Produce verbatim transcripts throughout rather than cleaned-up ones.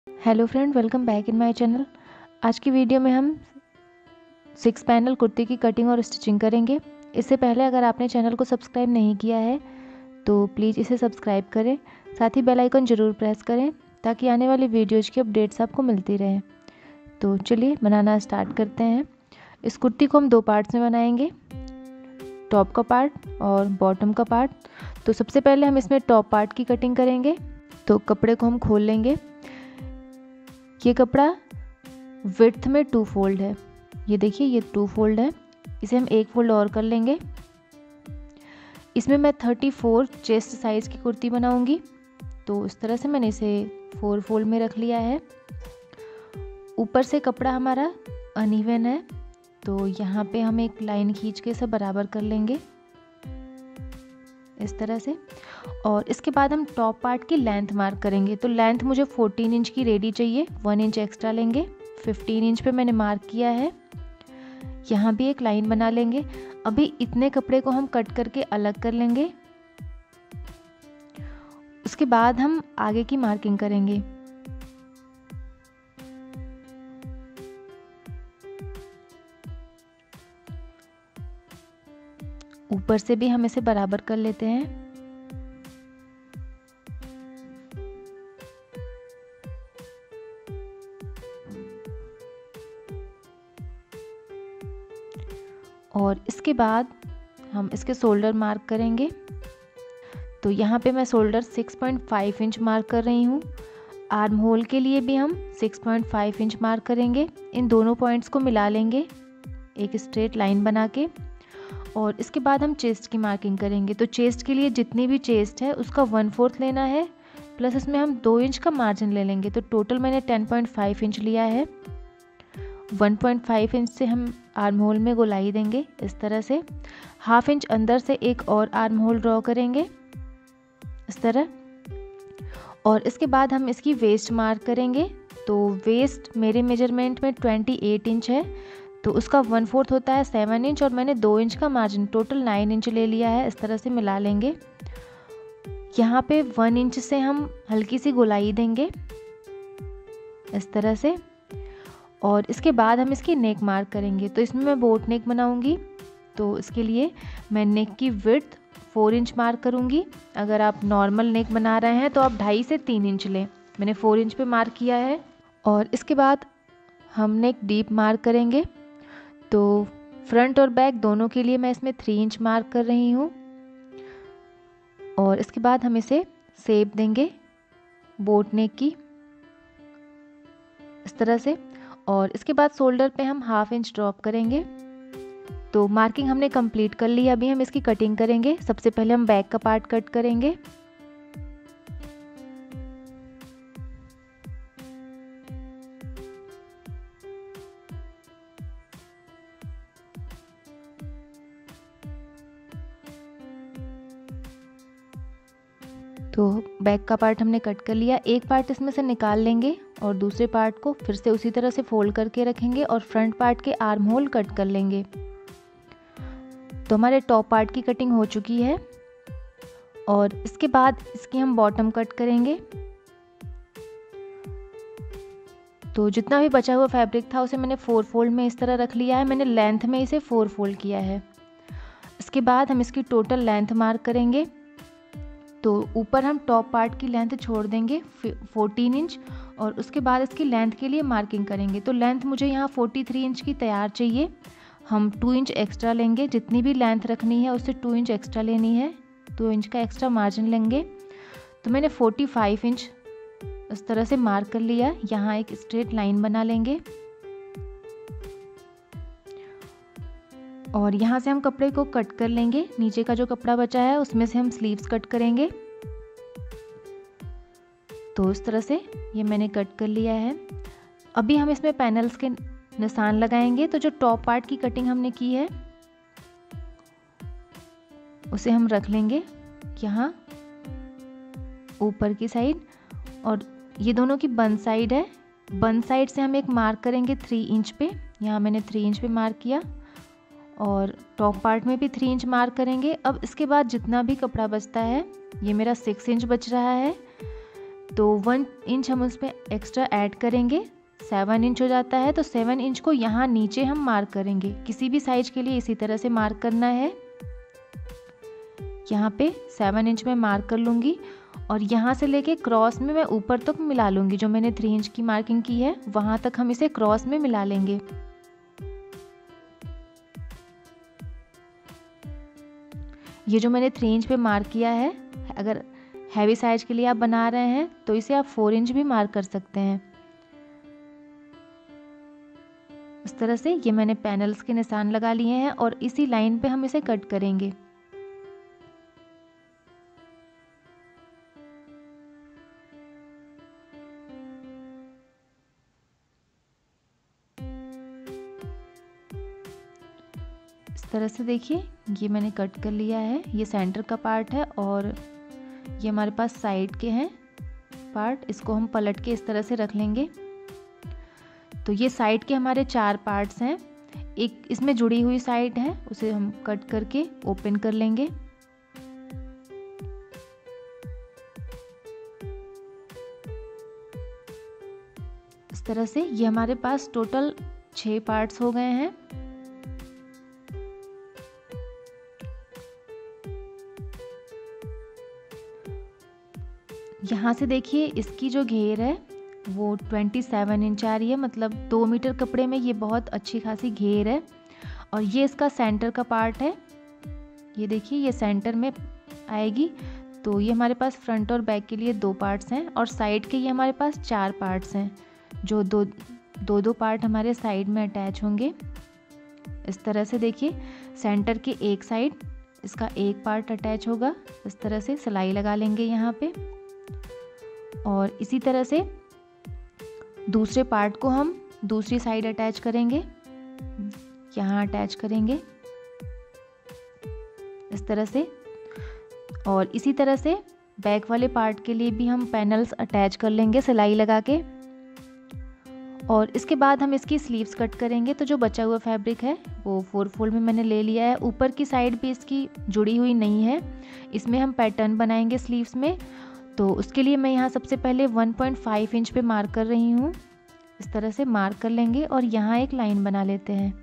Hello friend, welcome back in my channel. आज की video में हम सिक्स पैनल कुर्ती की कटिंग और स्टिचिंग करेंगे। इससे पहले अगर आपने चैनल को सब्सक्राइब नहीं किया है तो प्लीज़ इसे सब्सक्राइब करें, साथ ही बेल आइकन ज़रूर प्रेस करें ताकि आने वाली वीडियोज़ की अपडेट्स आपको मिलती रहे। तो चलिए बनाना स्टार्ट करते हैं। इस कुर्ती को हम दो पार्ट्स में बनाएंगे, टॉप का पार्ट और बॉटम का पार्ट। तो सबसे पहले हम इसमें टॉप पार्ट की कटिंग करेंगे। तो कपड़े को हम खोल लेंगे। ये कपड़ा विड्थ में टू फोल्ड है, ये देखिए ये टू फोल्ड है, इसे हम एक फोल्ड और कर लेंगे। इसमें मैं थर्टी फोर चेस्ट साइज़ की कुर्ती बनाऊंगी, तो इस तरह से मैंने इसे फोर फोल्ड में रख लिया है। ऊपर से कपड़ा हमारा अनइवन है, तो यहाँ पे हम एक लाइन खींच के इसे बराबर कर लेंगे इस तरह से। और इसके बाद हम टॉप पार्ट की लेंथ मार्क करेंगे। तो लेंथ मुझे फोर्टीन इंच की रेडी चाहिए, वन इंच एक्स्ट्रा लेंगे। फिफ्टीन इंच पे मैंने मार्क किया है, यहाँ भी एक लाइन बना लेंगे। अभी इतने कपड़े को हम कट करके अलग कर लेंगे। उसके बाद हम आगे की मार्किंग करेंगे। ऊपर से भी हम इसे बराबर कर लेते हैं। और इसके बाद हम इसके शोल्डर मार्क करेंगे। तो यहाँ पे मैं shoulder six point five inch mark कर रही हूँ। आर्म होल के लिए भी हम six point five inch mark करेंगे। इन दोनों पॉइंट्स को मिला लेंगे एक स्ट्रेट लाइन बना के। और इसके बाद हम चेस्ट की मार्किंग करेंगे। तो चेस्ट के लिए जितनी भी चेस्ट है उसका वन फोर्थ लेना है, प्लस इसमें हम दो इंच का मार्जिन ले लेंगे। तो टोटल मैंने टेन पॉइंट फाइव इंच लिया है। वन पॉइंट फाइव इंच से हम आर्म होल में गोलाई देंगे इस तरह से। हाफ इंच अंदर से एक और आर्म होल ड्रॉ करेंगे इस तरह। और इसके बाद हम इसकी वेस्ट मार्क करेंगे। तो वेस्ट मेरे मेजरमेंट में ट्वेंटी एट इंच है, तो उसका वन फोर्थ होता है सेवन इंच, और मैंने दो इंच का मार्जिन टोटल नाइन इंच ले लिया है। इस तरह से मिला लेंगे। यहाँ पे वन इंच से हम हल्की सी गोलाई देंगे इस तरह से। और इसके बाद हम इसकी नेक मार्क करेंगे। तो इसमें मैं बोट नेक बनाऊंगी, तो इसके लिए मैं नेक की विड्थ फोर इंच मार्क करूंगी। अगर आप नॉर्मल नेक बना रहे हैं तो आप ढाई से तीन इंच लें, मैंने फोर इंच पे मार्क किया है। और इसके बाद हम नेक डीप मार्क करेंगे। तो फ्रंट और बैक दोनों के लिए मैं इसमें थ्री इंच मार्क कर रही हूँ। और इसके बाद हम इसे शेप देंगे बोट नेक की इस तरह से। और इसके बाद शोल्डर पे हम हाफ इंच ड्रॉप करेंगे। तो मार्किंग हमने कंप्लीट कर ली। अभी हम इसकी कटिंग करेंगे। सबसे पहले हम बैक का पार्ट कट करेंगे। तो बैक का पार्ट हमने कट कर लिया। एक पार्ट इसमें से निकाल लेंगे और दूसरे पार्ट को फिर से उसी तरह से फोल्ड करके रखेंगे और फ्रंट पार्ट के आर्म होल कट कर लेंगे। तो हमारे टॉप पार्ट की कटिंग हो चुकी है। और इसके बाद इसकी हम बॉटम कट करेंगे। तो जितना भी बचा हुआ फैब्रिक था उसे मैंने फोर फोल्ड में इस तरह रख लिया है। मैंने लेंथ में इसे फोर फोल्ड किया है। इसके बाद हम इसकी टोटल लेंथ मार्क करेंगे। तो ऊपर हम टॉप पार्ट की लेंथ छोड़ देंगे फोर्टीन इंच, और उसके बाद इसकी लेंथ के लिए मार्किंग करेंगे। तो लेंथ मुझे यहाँ फोर्टी थ्री इंच की तैयार चाहिए। हम टू इंच एक्स्ट्रा लेंगे, जितनी भी लेंथ रखनी है उससे टू इंच एक्स्ट्रा लेनी है, टू इंच का एक्स्ट्रा मार्जिन लेंगे। तो मैंने फोर्टी फाइव इंच इस तरह से मार्क कर लिया। यहाँ एक स्ट्रेट लाइन बना लेंगे और यहाँ से हम कपड़े को कट कर लेंगे। नीचे का जो कपड़ा बचा है उसमें से हम स्लीव्स कट करेंगे। तो इस तरह से ये मैंने कट कर लिया है। अभी हम इसमें पैनल्स के निशान लगाएंगे। तो जो टॉप पार्ट की कटिंग हमने की है उसे हम रख लेंगे यहाँ ऊपर की साइड, और ये दोनों की बंद साइड है। बंद साइड से हम एक मार्क करेंगे थ्री इंच पे। यहाँ मैंने थ्री इंच पे मार्क किया और टॉप पार्ट में भी थ्री इंच मार्क करेंगे। अब इसके बाद जितना भी कपड़ा बचता है, ये मेरा सिक्स इंच बच रहा है, तो वन इंच हम उस पर एक्स्ट्रा ऐड करेंगे, सेवन इंच हो जाता है। तो सेवन इंच को यहाँ नीचे हम मार्क करेंगे। किसी भी साइज के लिए इसी तरह से मार्क करना है। यहाँ पे सेवन इंच में मार्क कर लूँगी और यहाँ से लेके क्रॉस में मैं ऊपर तक मिला लूँगी। जो मैंने थ्री इंच की मार्किंग की है वहाँ तक हम इसे क्रॉस में मिला लेंगे। ये जो मैंने थ्री इंच पे मार्क किया है, अगर हैवी साइज के लिए आप बना रहे हैं तो इसे आप फोर इंच भी मार्क कर सकते हैं। इस तरह से ये मैंने पैनल्स के निशान लगा लिए हैं और इसी लाइन पे हम इसे कट करेंगे। इस तरह से देखिए ये मैंने कट कर लिया है। ये सेंटर का पार्ट है और ये हमारे पास साइड के हैं पार्ट। इसको हम पलट के इस तरह से रख लेंगे। तो ये साइड के हमारे चार पार्ट्स हैं। एक इसमें जुड़ी हुई साइड है, उसे हम कट करके ओपन कर लेंगे। इस तरह से ये हमारे पास टोटल छह पार्ट्स हो गए हैं। यहाँ से देखिए इसकी जो घेर है वो सत्ताईस इंच आ रही है, मतलब दो मीटर कपड़े में ये बहुत अच्छी खासी घेर है। और ये इसका सेंटर का पार्ट है। ये देखिए ये सेंटर में आएगी। तो ये हमारे पास फ्रंट और बैक के लिए दो पार्ट्स हैं और साइड के ये हमारे पास चार पार्ट्स हैं, जो दो दो दो पार्ट हमारे साइड में अटैच होंगे। इस तरह से देखिए सेंटर के एक साइड इसका एक पार्ट अटैच होगा। इस तरह से सिलाई लगा लेंगे यहाँ पे और इसी तरह से दूसरे पार्ट को हम दूसरी साइड अटैच करेंगे, यहाँ अटैच करेंगे इस तरह से। और इसी तरह से बैक वाले पार्ट के लिए भी हम पैनल्स अटैच कर लेंगे सिलाई लगा के। और इसके बाद हम इसकी स्लीव्स कट करेंगे। तो जो बचा हुआ फैब्रिक है वो फोर फोल्ड में मैंने ले लिया है। ऊपर की साइड भी इसकी जुड़ी हुई नहीं है, इसमें हम पैटर्न बनाएंगे स्लीव्स में। तो उसके लिए मैं यहाँ सबसे पहले वन पॉइंट फाइव इंच पे मार्क कर रही हूँ। इस तरह से मार्क कर लेंगे और यहाँ एक लाइन बना लेते हैं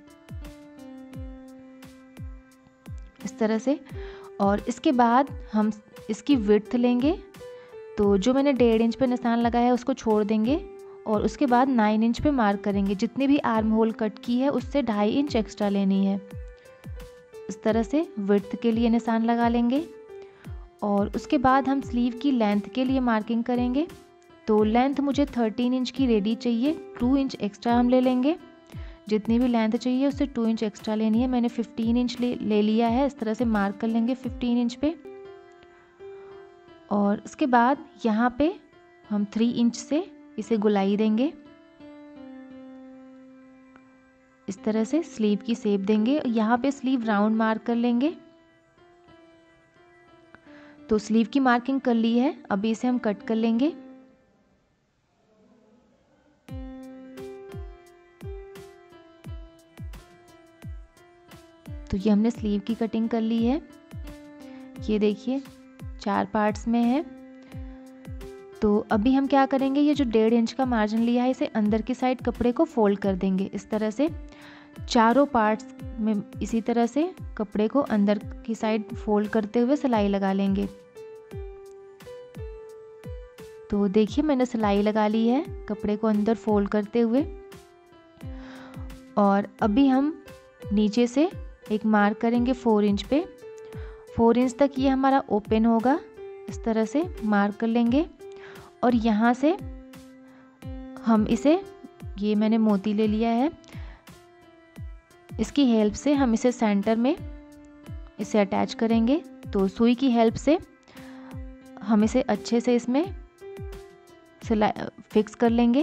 इस तरह से। और इसके बाद हम इसकी विड्थ लेंगे। तो जो मैंने डेढ़ इंच पे निशान लगाया है उसको छोड़ देंगे और उसके बाद नाइन इंच पे मार्क करेंगे। जितने भी आर्म होल कट की है उससे ढाई इंच एक्स्ट्रा लेनी है। इस तरह से विड्थ के लिए निशान लगा लेंगे और उसके बाद हम स्लीव की लेंथ के लिए मार्किंग करेंगे। तो लेंथ मुझे थर्टीन इंच की रेडी चाहिए, टू इंच एक्स्ट्रा हम ले लेंगे। जितनी भी लेंथ चाहिए उससे टू इंच एक्स्ट्रा लेनी है। मैंने फिफ्टीन इंच ले ले लिया है। इस तरह से मार्क कर लेंगे फिफ्टीन इंच पे। और उसके बाद यहाँ पे हम थ्री इंच से इसे गुलाई देंगे। इस तरह से स्लीव की शेप देंगे। यहाँ पे स्लीव राउंड मार्क कर लेंगे। तो स्लीव की मार्किंग कर ली है, अभी इसे हम कट कर लेंगे। तो ये हमने स्लीव की कटिंग कर ली है। ये देखिए चार पार्ट्स में है। तो अभी हम क्या करेंगे, ये जो डेढ़ इंच का मार्जिन लिया है इसे अंदर की साइड कपड़े को फोल्ड कर देंगे इस तरह से। चारों पार्ट्स में इसी तरह से कपड़े को अंदर की साइड फोल्ड करते हुए सिलाई लगा लेंगे। तो देखिए मैंने सिलाई लगा ली है कपड़े को अंदर फोल्ड करते हुए। और अभी हम नीचे से एक मार्क करेंगे फोर इंच पे। फोर इंच तक ये हमारा ओपन होगा। इस तरह से मार्क कर लेंगे और यहाँ से हम इसे, ये मैंने मोती ले लिया है, इसकी हेल्प से हम इसे सेंटर में इसे अटैच करेंगे। तो सुई की हेल्प से हम इसे अच्छे से इसमें सिलाई फिक्स कर लेंगे।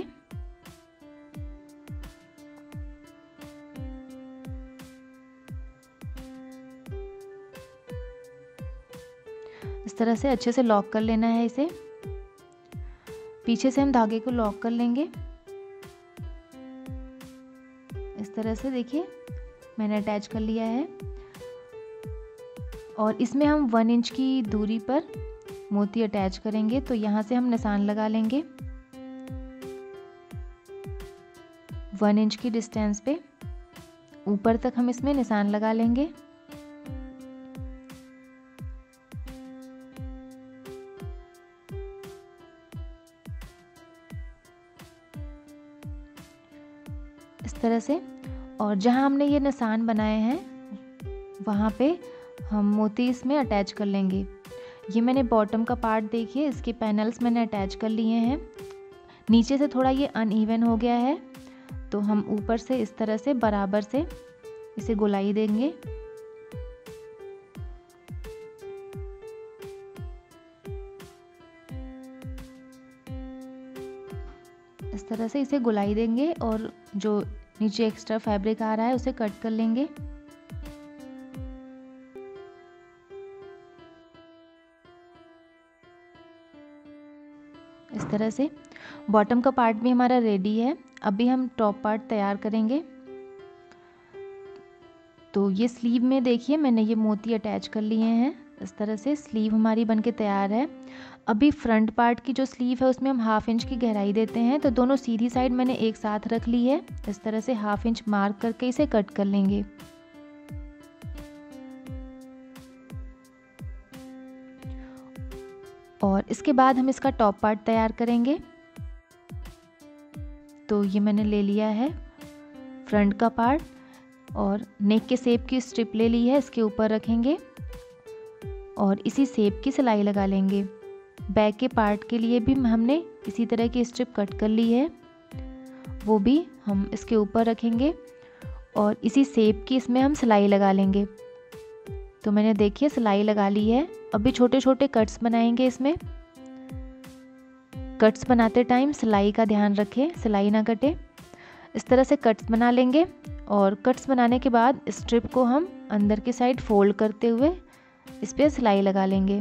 इस तरह से अच्छे से लॉक कर लेना है इसे। पीछे से हम धागे को लॉक कर लेंगे इस तरह से। देखिए मैंने अटैच कर लिया है और इसमें हम वन इंच की दूरी पर मोती अटैच करेंगे। तो यहाँ से हम निशान लगा लेंगे वन इंच की डिस्टेंस पे, ऊपर तक हम इसमें निशान लगा लेंगे। इस तरह से। और जहाँ हमने ये निशान बनाए हैं वहाँ पे हम मोती इसमें अटैच कर लेंगे। ये मैंने बॉटम का पार्ट देखिए, इसके पैनल्स मैंने अटैच कर लिए हैं। नीचे से थोड़ा ये अनइवन हो गया है, तो हम ऊपर से इस तरह से बराबर से इसे गोलाई देंगे। इस तरह से इसे गोलाई देंगे और जो नीचे एक्स्ट्रा फैब्रिक आ रहा है उसे कट कर लेंगे। इस तरह से बॉटम का पार्ट भी हमारा रेडी है। अभी हम टॉप पार्ट तैयार करेंगे। तो ये स्लीव में देखिए मैंने ये मोती अटैच कर लिए हैं। इस तरह से स्लीव हमारी बनके तैयार है। अभी फ्रंट पार्ट की जो स्लीव है उसमें हम हाफ इंच की गहराई देते हैं। तो दोनों सीधी साइड मैंने एक साथ रख ली है। इस तरह से हाफ इंच मार्क करके इसे कट कर लेंगे। और इसके बाद हम इसका टॉप पार्ट तैयार करेंगे। तो ये मैंने ले लिया है फ्रंट का पार्ट और नेक के शेप की स्ट्रिप ले ली है, इसके ऊपर रखेंगे और इसी शेप की सिलाई लगा लेंगे। बैक के पार्ट के लिए भी हमने इसी तरह की स्ट्रिप कट कर ली है, वो भी हम इसके ऊपर रखेंगे और इसी शेप की इसमें हम सिलाई लगा लेंगे। तो मैंने देखिए सिलाई लगा ली है। अभी छोटे छोटे कट्स बनाएंगे इसमें। कट्स बनाते टाइम सिलाई का ध्यान रखें, सिलाई ना कटे। इस तरह से कट्स बना लेंगे और कट्स बनाने के बाद स्ट्रिप को हम अंदर की साइड फोल्ड करते हुए इस पर सिलाई लगा लेंगे।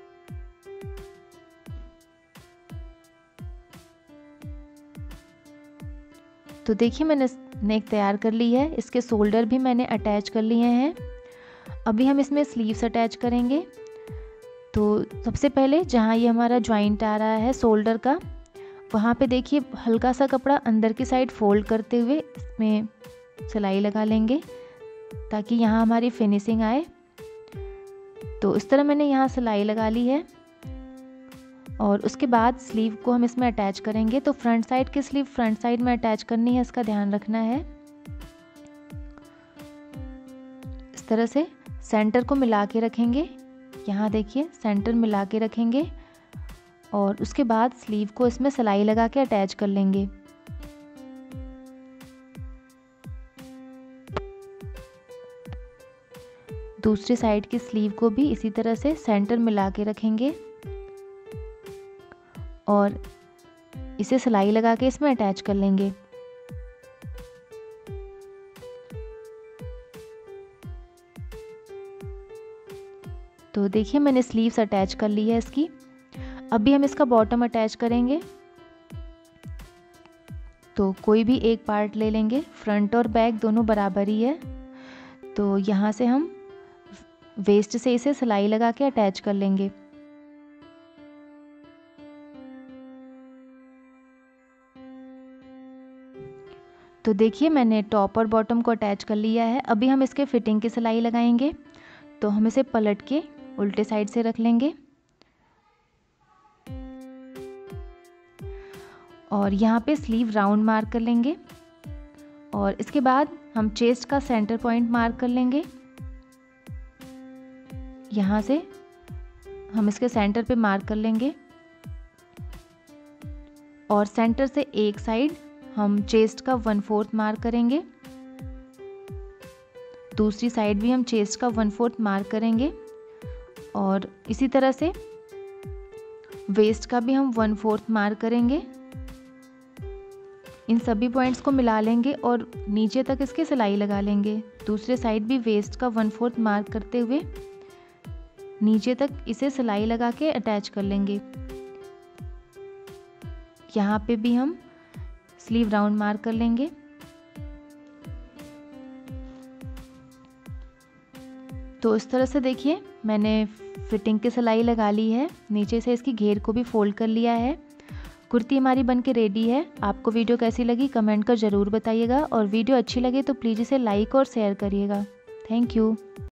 तो देखिए मैंने नेक तैयार कर ली है। इसके शोल्डर भी मैंने अटैच कर लिए हैं। अभी हम इसमें स्लीव्स अटैच करेंगे। तो सबसे पहले जहाँ ये हमारा जॉइंट आ रहा है शोल्डर का, वहाँ पे देखिए हल्का सा कपड़ा अंदर की साइड फोल्ड करते हुए इसमें सिलाई लगा लेंगे ताकि यहाँ हमारी फिनिशिंग आए। तो इस तरह मैंने यहाँ सिलाई लगा ली है और उसके बाद स्लीव को हम इसमें अटैच करेंगे। तो फ्रंट साइड की स्लीव फ्रंट साइड में अटैच करनी है, इसका ध्यान रखना है। इस तरह से सेंटर को मिला के रखेंगे। यहाँ देखिए सेंटर मिला के रखेंगे और उसके बाद स्लीव को इसमें सिलाई लगा के अटैच कर लेंगे। दूसरी साइड की स्लीव को भी इसी तरह से सेंटर मिला के रखेंगे और इसे सिलाई लगा के इसमें अटैच कर लेंगे। तो देखिए मैंने स्लीव्स अटैच कर ली है इसकी। अभी हम इसका बॉटम अटैच करेंगे। तो कोई भी एक पार्ट ले लेंगे, फ्रंट और बैक दोनों बराबर ही है। तो यहाँ से हम वेस्ट से इसे सिलाई लगा के अटैच कर लेंगे। तो देखिए मैंने टॉप और बॉटम को अटैच कर लिया है। अभी हम इसके फिटिंग की सिलाई लगाएंगे। तो हम इसे पलट के उल्टे साइड से रख लेंगे और यहाँ पे स्लीव राउंड मार्क कर लेंगे और इसके बाद हम चेस्ट का सेंटर पॉइंट मार्क कर लेंगे। यहाँ से हम इसके सेंटर पे मार्क कर लेंगे और सेंटर से एक साइड हम चेस्ट का वन फोर्थ मार्क करेंगे, दूसरी साइड भी हम चेस्ट का वन फोर्थ मार्क करेंगे और इसी तरह से वेस्ट का भी हम वन फोर्थ मार्क करेंगे। इन सभी पॉइंट्स को मिला लेंगे और नीचे तक इसकी सिलाई लगा लेंगे। दूसरे साइड भी वेस्ट का वन फोर्थ मार्क करते हुए नीचे तक इसे सिलाई लगा के अटैच कर लेंगे। यहाँ पे भी हम स्लीव राउंड मार्क कर लेंगे। तो इस तरह से देखिए मैंने फिटिंग की सिलाई लगा ली है, नीचे से इसकी घेर को भी फोल्ड कर लिया है। कुर्ती हमारी बन के रेडी है। आपको वीडियो कैसी लगी कमेंट कर ज़रूर बताइएगा और वीडियो अच्छी लगे तो प्लीज़ इसे लाइक और शेयर करिएगा। Thank you.